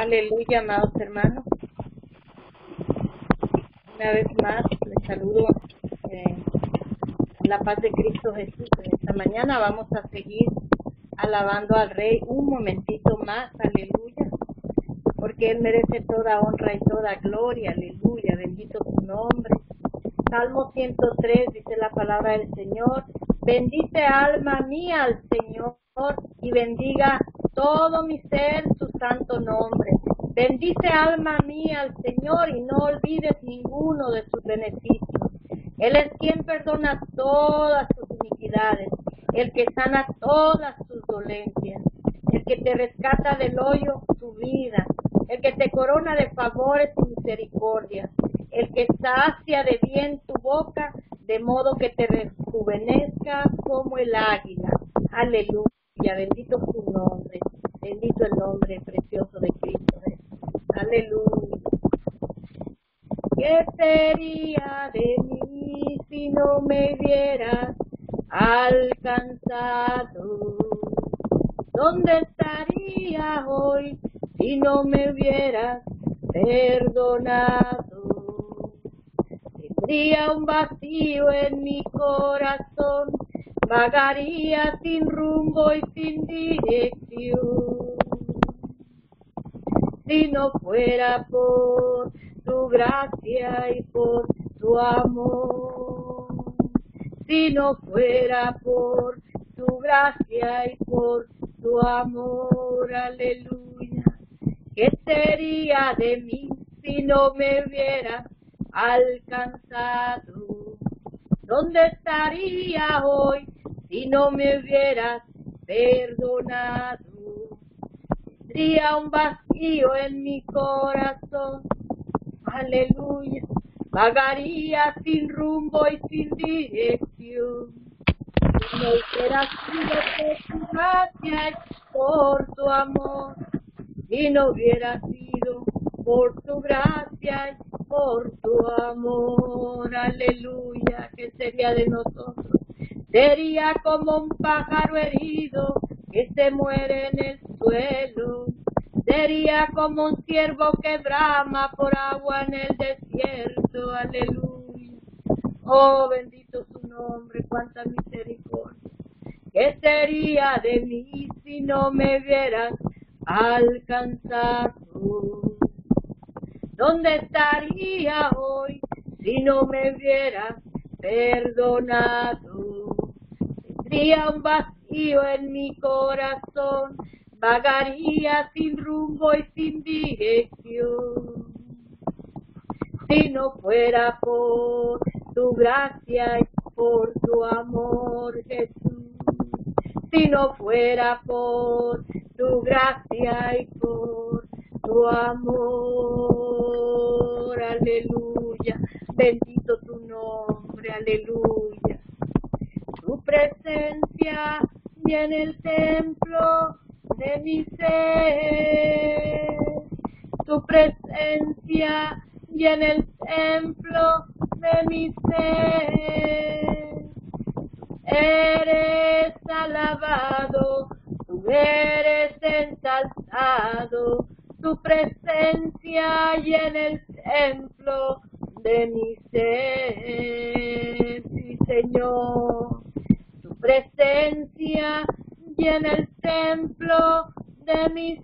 Aleluya, amados hermanos. Una vez más les saludo en la paz de Cristo Jesús. En esta mañana vamos a seguir alabando al Rey un momentito más, aleluya, porque Él merece toda honra y toda gloria, aleluya, bendito su nombre. Salmo 103 dice la palabra del Señor: bendice alma mía al Señor y bendiga todo mi ser su santo nombre. Bendice alma mía al Señor y no olvides ninguno de sus beneficios. Él es quien perdona todas sus iniquidades, el que sana todas tus dolencias, el que te rescata del hoyo tu vida, el que te corona de favores y misericordias, el que sacia de bien tu boca, de modo que te rejuvenezca como el águila. Aleluya, bendito su nombre, bendito el nombre precioso de Cristo Jesús. Aleluya. ¿Qué sería de mí si no me hubieras alcanzado? ¿Dónde estaría hoy si no me hubieras perdonado? Tendría un vacío en mi corazón, vagaría sin rumbo y sin dirección. Si no fuera por tu gracia y por tu amor, si no fuera por tu gracia y por tu amor, aleluya, ¿qué sería de mí si no me hubiera alcanzado? ¿Dónde estaría hoy si no me hubieras perdonado? Tendría un vacío en mi corazón, aleluya, vagaría sin rumbo y sin dirección. Si no hubiera sido por tu gracia y por tu amor, si no hubiera sido por tu gracia y por tu amor, aleluya, ¿qué sería de nosotros? Sería como un pájaro herido que se muere en el suelo. Sería como un ciervo que brama por agua en el desierto. Aleluya. Oh, bendito su nombre, cuánta misericordia. ¿Qué sería de mí si no me hubieras alcanzado? ¿Dónde estaría hoy si no me hubieras perdonado? Tendría un vacío en mi corazón, vagaría sin rumbo y sin dirección. Si no fuera por tu gracia y por tu amor, Jesús, si no fuera por tu gracia y por tu amor, aleluya, bendito tu nombre, aleluya. Tu presencia llena el templo de mi ser. Tu presencia llena el templo de mi ser. Eres alabado, tú eres ensalzado. Tu presencia llena el templo de mi ser. Sí, Señor. Tu presencia llena el templo de mi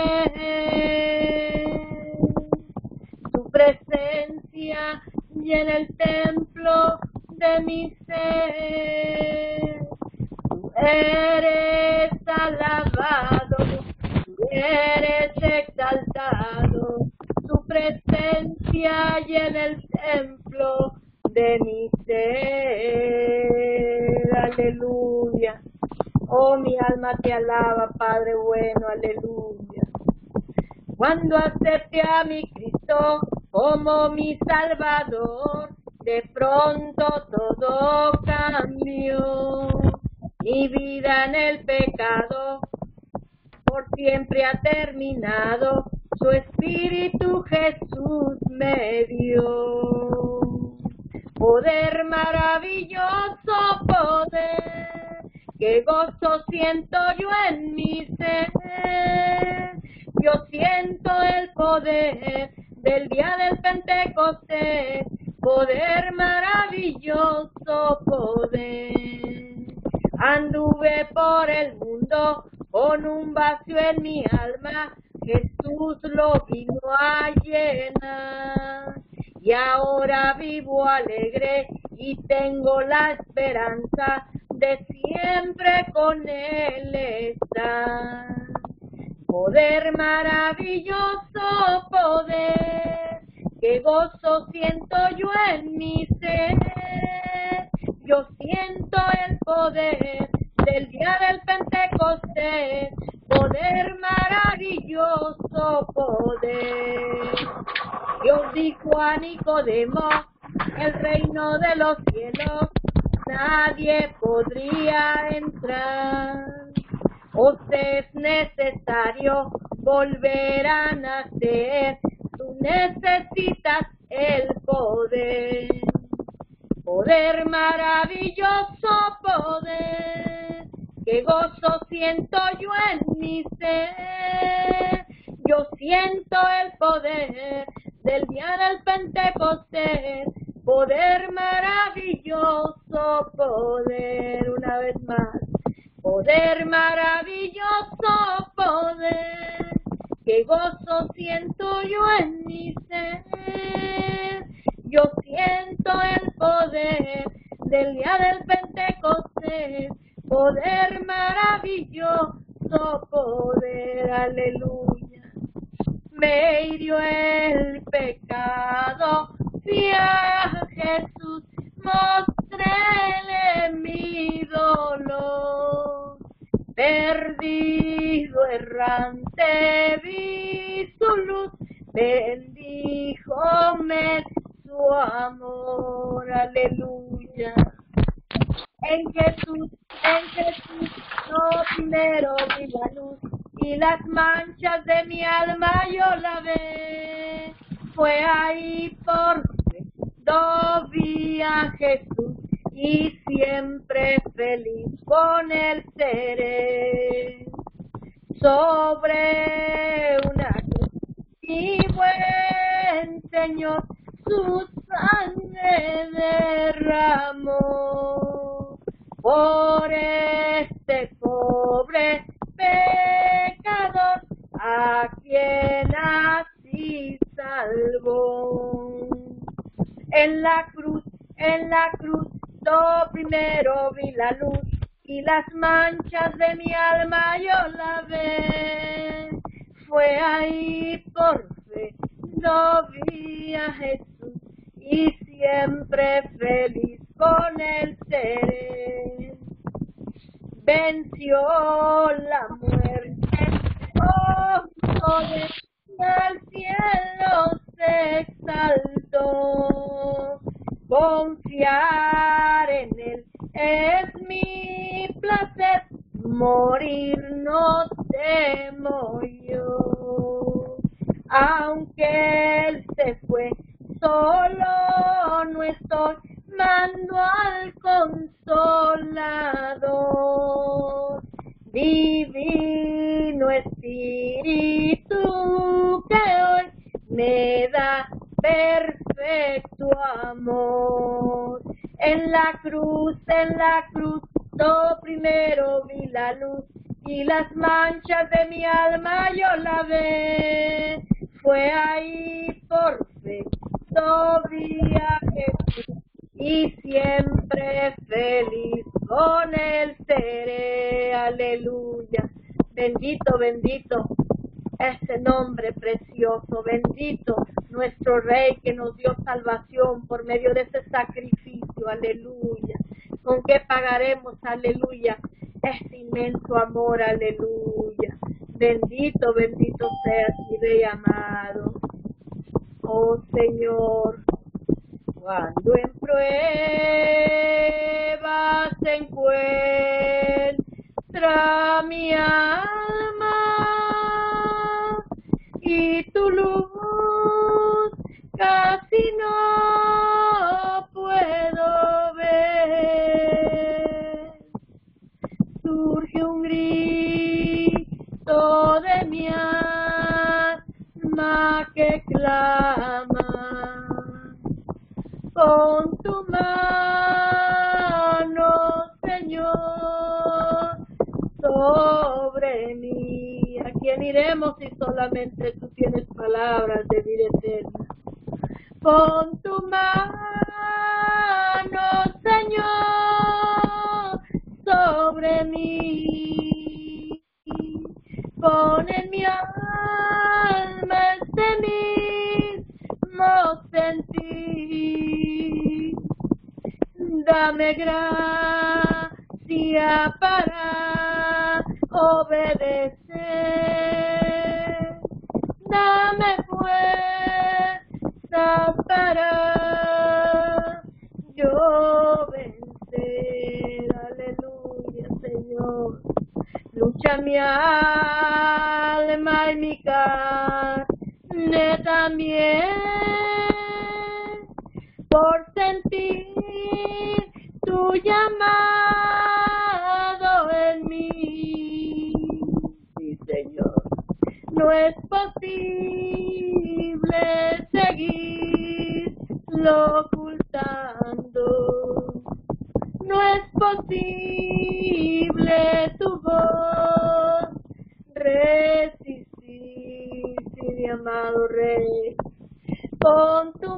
ser. Tu presencia llena el templo de mi ser. Tú eres alabado, tú eres exaltado. Tu presencia llena el templo de mi ser, aleluya. Oh, mi alma te alaba, Padre bueno, aleluya. Cuando acepté a mi Cristo como mi Salvador, de pronto todo cambió. Mi vida en el pecado por siempre ha terminado, su Espíritu Jesús me dio. Poder, maravilloso poder, qué gozo siento yo en mi ser, Yo siento el poder del día del Pentecostés, poder maravilloso, poder. Anduve por el mundo con un vacío en mi alma, Jesús lo vino a llenar. Y ahora vivo alegre y tengo la esperanza de siempre con Él estar. Poder maravilloso, poder, qué gozo siento yo en mi ser. Yo siento el poder del día del Pentecostés, poder maravilloso, poder. Dios dijo a Nicodemo, el reino de los cielos nadie podría entrar. Os es necesario volver a nacer, tú necesitas el poder. Poder maravilloso, poder, qué gozo siento yo en mi ser. Yo siento el poder del día del Pentecostés, poder maravilloso, poder, una vez más. Poder maravilloso, poder, qué gozo siento yo en mi ser. Yo siento el poder del día del Pentecostés, poder maravilloso, poder, aleluya. Me hirió el pecado, fui a Jesús, mostréle mi dolor. Perdido, errante, vi su luz, bendíjome su amor, aleluya. En Jesús, no primero vi la luz, y las manchas de mi alma yo lavé. Fue ahí por fe, vi a Jesús, y siempre feliz con él seré. Sobre una cruz, mi buen Señor, su sangre derramó. Por este pobre pecador, a quien así salvó. En la cruz, yo primero vi la luz, y las manchas de mi alma yo lavé. Fue ahí por fe, no vi a Jesús, y siempre feliz con él seré. Venció la muerte, al cielo se exaltó. Confiar en él es mi placer, morir no temo yo. Aunque él se fue, solo no estoy, mando al Consolador. Divino Espíritu que hoy me da perfecto amor. En la cruz, yo primero vi la luz, y las manchas de mi alma yo lavé. Fue ahí por fe, yo vi a Jesús, y siempre feliz con él seré, aleluya. Bendito, bendito ese nombre precioso, bendito nuestro Rey que nos dio salvación por medio de ese sacrificio, aleluya. ¿Con qué pagaremos, aleluya, ese inmenso amor, aleluya? Bendito, bendito seas, mi Rey amado. Oh Señor, cuando en pruebas se encuentra mi alma y tu luz casi no puedo ver, surge un grito de mi alma alma que clama, con tu mano, Señor, sobre mí. ¿A quién iremos si solamente tú tienes palabras de vida eterna? Con tu mano, Señor, sobre mí. Pon en mi alma este mismo sentir. Dame gracia para obedecer. Dame fuerza para yo vencer. Aleluya, Señor. Lucha mi alma y mi carne también por sentir tu llamado en mí. Sí, Señor. No es posible seguirlo ocultando. No es posible tu voz resistir, sí, mi amado Rey. Con tu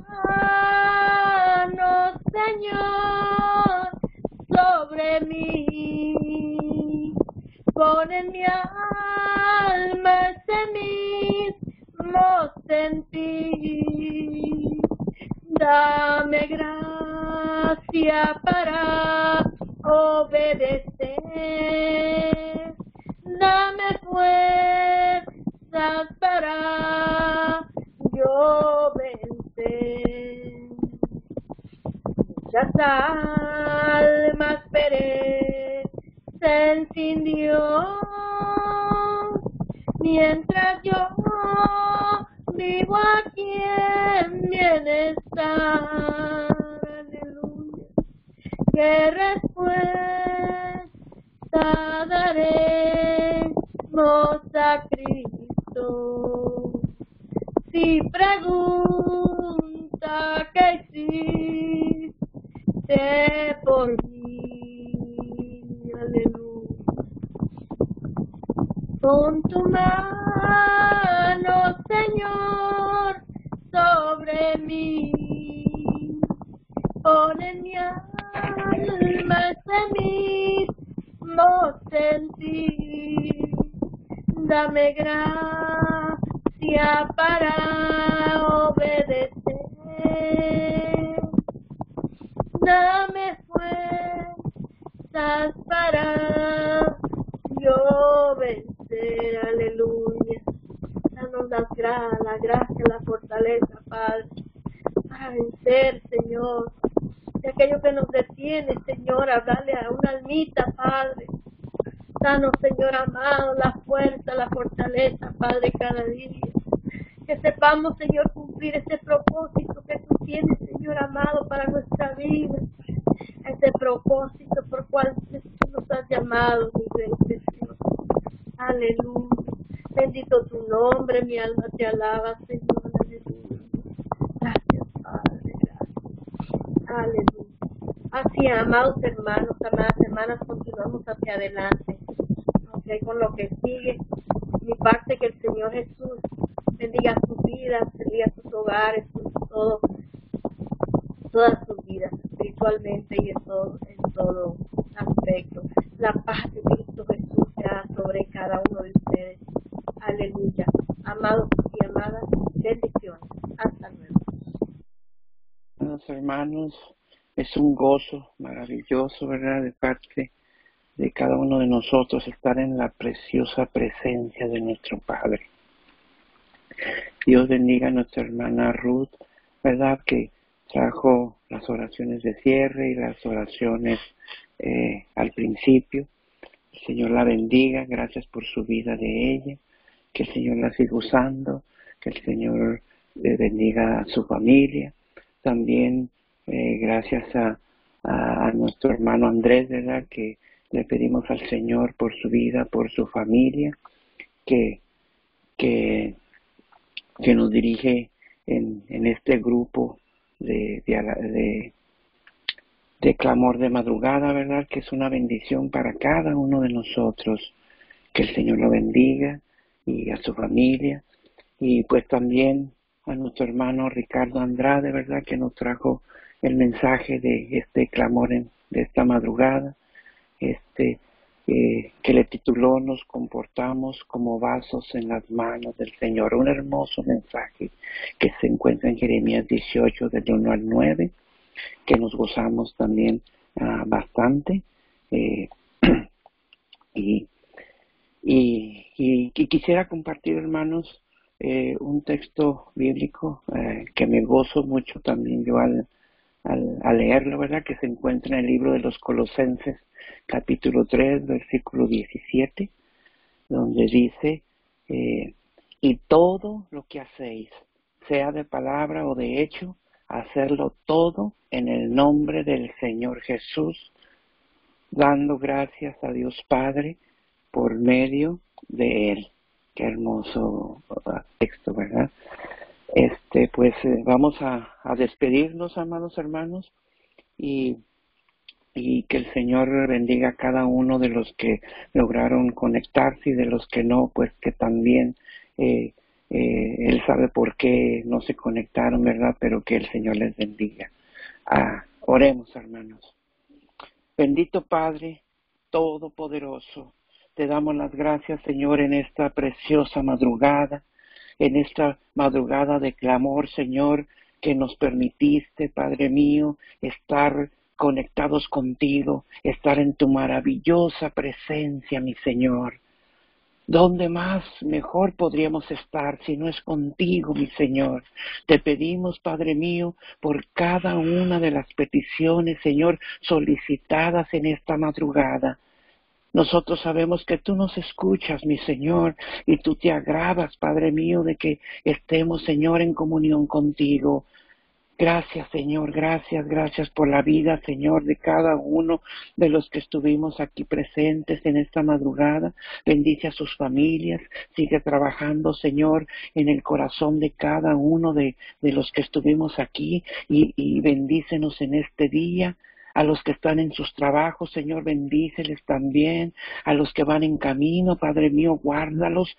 mano, Señor, sobre mí. Pon en mi alma ese mismo sentir. Dame gracia para obedecer. Dame fuerzas para yo vencer. Muchas almas perecen sin Dios, mientras yo vivo aquí en bienestar. Aleluya. ¿Qué respuesta daremos a Cristo? Si pregunta qué hiciste por mí. Aleluya. Con tu mano, Señor, sobre mí. Pon en mi alma ese mismo sentir. Dame gracia para obedecer. Dame fuerzas para yo vencer. Aleluya. Danos la gracia, la fortaleza, Padre, para vencer, Señor. De aquello que nos detiene, Señor, a darle a una almita, Padre. Danos, Señor amado, la fuerza, la fortaleza, Padre, cada día. Que sepamos, Señor, cumplir ese propósito que tú tienes, Señor amado, para nuestra vida. Ese propósito por cual tú nos has llamado, mi Rey precioso. Aleluya. Bendito tu nombre, mi alma te alaba, Señor. Aleluya. Gracias, Padre. Gracias. Aleluya. Así, amados hermanos, amadas hermanas, continuamos hacia adelante. Okay, con lo que sigue, mi parte, que el Señor Jesús bendiga sus vidas, bendiga sus hogares, todas sus vidas, espiritualmente y en todo aspecto. La paz de Cristo Jesús sea sobre cada uno de ustedes. Aleluya. Amados y amadas, bendiciones. Hasta luego. Buenos hermanos, es un gozo maravilloso, ¿verdad?, de parte de cada uno de nosotros estar en la preciosa presencia de nuestro Padre. Dios bendiga a nuestra hermana Ruth, ¿verdad?, que trajo las oraciones de cierre y las oraciones al principio. El Señor la bendiga, gracias por su vida de ella, que el Señor la siga usando, que el Señor le bendiga a su familia. También gracias a nuestro hermano Andrés, ¿verdad?, que le pedimos al Señor por su vida, por su familia, que que nos dirige en este grupo de clamor de madrugada, ¿verdad? Que es una bendición para cada uno de nosotros. Que el Señor lo bendiga y a su familia. Y pues también a nuestro hermano Ricardo Andrade, ¿verdad? Que nos trajo el mensaje de este clamor de esta madrugada. Que le tituló Nos comportamos como vasos en las manos del Señor. Un hermoso mensaje que se encuentra en Jeremías 18, del 1 al 9, que nos gozamos también bastante. Y quisiera compartir, hermanos, un texto bíblico que me gozo mucho también yo al leerlo, ¿verdad? Que se encuentra en el libro de los Colosenses, capítulo 3, versículo 17, donde dice, y todo lo que hacéis, sea de palabra o de hecho, hacerlo todo en el nombre del Señor Jesús, dando gracias a Dios Padre por medio de Él. Qué hermoso texto, ¿verdad? Pues vamos a despedirnos, amados hermanos, y que el Señor bendiga a cada uno de los que lograron conectarse y de los que no, pues que también Él sabe por qué no se conectaron, ¿verdad? Pero que el Señor les bendiga. Oremos, hermanos. Bendito Padre Todopoderoso, te damos las gracias, Señor, en esta preciosa madrugada, en esta madrugada de clamor, Señor, que nos permitiste, Padre mío, estar conectados contigo, estar en tu maravillosa presencia, mi Señor. ¿Dónde más mejor podríamos estar si no es contigo, mi Señor? Te pedimos, Padre mío, por cada una de las peticiones, Señor, solicitadas en esta madrugada. Nosotros sabemos que tú nos escuchas, mi Señor, y tú te agradas, Padre mío, de que estemos, Señor, en comunión contigo. Gracias, Señor, gracias por la vida, Señor, de cada uno de los que estuvimos aquí presentes en esta madrugada. Bendice a sus familias, sigue trabajando, Señor, en el corazón de cada uno de los que estuvimos aquí y bendícenos en este día. A los que están en sus trabajos, Señor, bendíceles también. A los que van en camino, Padre mío, guárdalos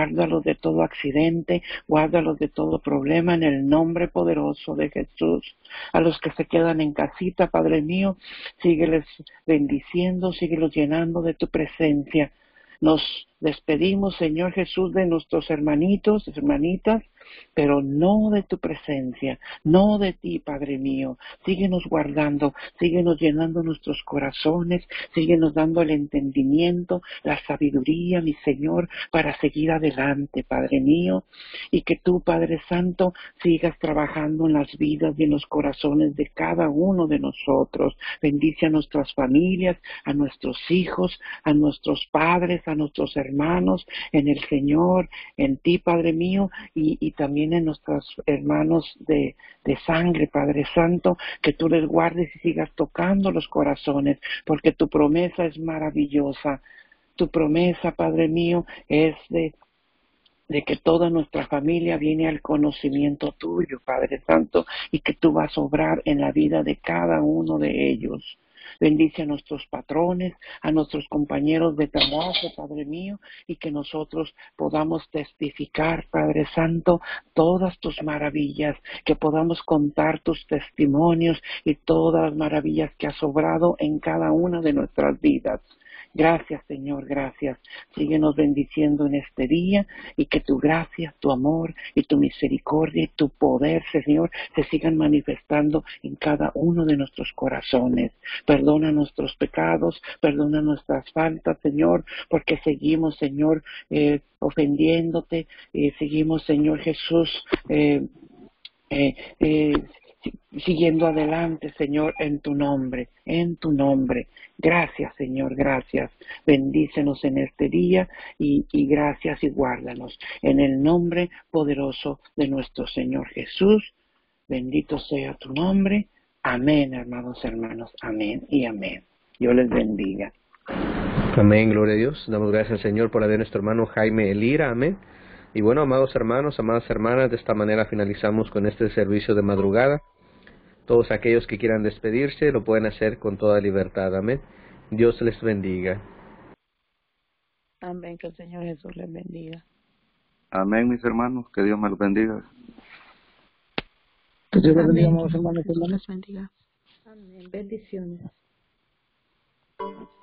de todo accidente, guárdalos de todo problema en el nombre poderoso de Jesús. A los que se quedan en casita, Padre mío, sígueles bendiciendo, síguelos llenando de tu presencia. Nos despedimos, Señor Jesús, de nuestros hermanitos, hermanitas, pero no de tu presencia, no de ti, Padre mío. Síguenos guardando, síguenos llenando nuestros corazones, síguenos dando el entendimiento, la sabiduría, mi Señor, para seguir adelante, Padre mío, y que tú, Padre Santo, sigas trabajando en las vidas y en los corazones de cada uno de nosotros. Bendice a nuestras familias, a nuestros hijos, a nuestros padres, a nuestros hermanos, en el Señor, en ti, Padre mío, y también en nuestros hermanos de sangre, Padre Santo, que tú les guardes y sigas tocando los corazones, porque tu promesa es maravillosa. Tu promesa, Padre mío, es de que toda nuestra familia viene al conocimiento tuyo, Padre Santo, y que tú vas a obrar en la vida de cada uno de ellos. Bendice a nuestros patrones, a nuestros compañeros de trabajo, Padre mío, y que nosotros podamos testificar, Padre Santo, todas tus maravillas, que podamos contar tus testimonios y todas las maravillas que has obrado en cada una de nuestras vidas. Gracias, Señor, gracias. Síguenos bendiciendo en este día y que tu gracia, tu amor y tu misericordia y tu poder, Señor, se sigan manifestando en cada uno de nuestros corazones. Perdona nuestros pecados, perdona nuestras faltas, Señor, porque seguimos, Señor, ofendiéndote, seguimos, Señor Jesús, siguiendo adelante, Señor, en tu nombre, en tu nombre. Gracias, Señor, gracias. Bendícenos en este día y gracias y guárdanos. En el nombre poderoso de nuestro Señor Jesús, bendito sea tu nombre. Amén, hermanos, amén y amén. Dios les bendiga. Amén, gloria a Dios. Damos gracias al Señor por la de nuestro hermano Jaime Elira, amén. Y bueno, amados hermanos, amadas hermanas, de esta manera finalizamos con este servicio de madrugada. Todos aquellos que quieran despedirse lo pueden hacer con toda libertad. Amén. Dios les bendiga. Amén, que el Señor Jesús les bendiga. Amén, mis hermanos, que Dios me los bendiga. Que Dios les bendiga, Amén. amados hermanos. Dios les bendiga. Amén. Bendiciones.